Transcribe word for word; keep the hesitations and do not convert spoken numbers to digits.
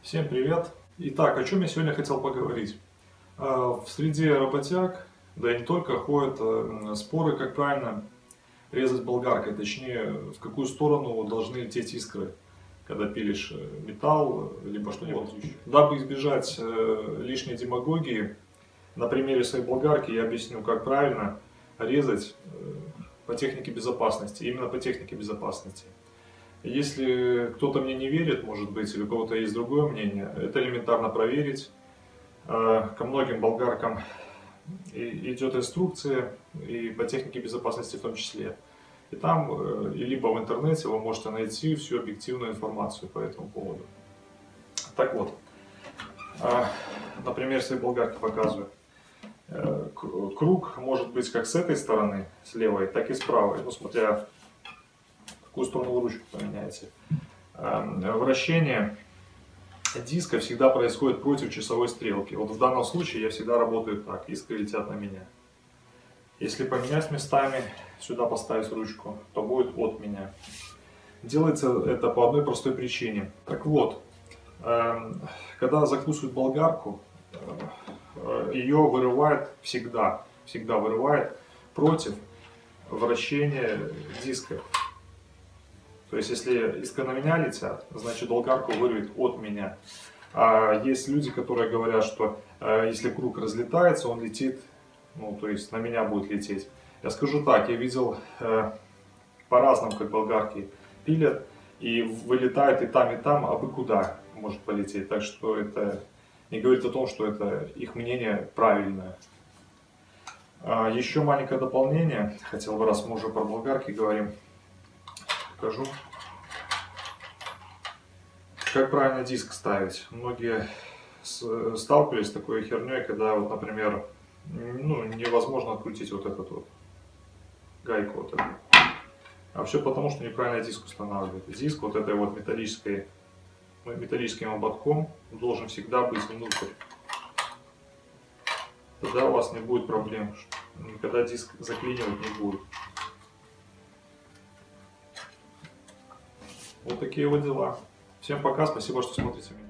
Всем привет! Итак, о чем я сегодня хотел поговорить. В среде работяг, да и не только, ходят споры, как правильно резать болгаркой, точнее, в какую сторону должны лететь искры, когда пилишь металл, либо что-нибудь еще. Дабы избежать лишней демагогии, на примере своей болгарки я объясню, как правильно резать по технике безопасности, именно по технике безопасности. Если кто-то мне не верит, может быть, или у кого-то есть другое мнение, это элементарно проверить. Ко многим болгаркам идет инструкция, и по технике безопасности в том числе. И там, и либо в интернете вы можете найти всю объективную информацию по этому поводу. Так вот, например, своей болгарки показываю. Круг может быть как с этой стороны, с левой, так и с правой, ну, смотря в какую сторону вы ручку поменяете. Вращение диска всегда происходит против часовой стрелки. Вот в данном случае я всегда работаю так, искры летят на меня. Если поменять местами, сюда поставить ручку, то будет от меня. Делается это по одной простой причине. Так вот, когда закусывают болгарку, ее вырывает всегда, всегда вырывает против вращения диска. То есть, если искры на меня летят, значит болгарку вырвет от меня. А есть люди, которые говорят, что э, если круг разлетается, он летит, ну, то есть на меня будет лететь. Я скажу так, я видел э, по-разному, как болгарки пилят, и вылетает и там, и там, а бы куда может полететь. Так что это не говорит о том, что это их мнение правильное. А еще маленькое дополнение, хотел бы, раз мы уже про болгарки говорим, покажу. Как правильно диск ставить? Многие сталкивались с такой херней, когда, вот, например, ну, невозможно открутить вот этот вот гайку. Вот эту. А все потому, что неправильно диск устанавливает. Диск вот этой вот металлической, металлическим ободком должен всегда быть внутрь. Тогда у вас не будет проблем. Никогда диск заклинивать не будет. Вот такие вот дела. Всем пока, спасибо, что смотрите меня.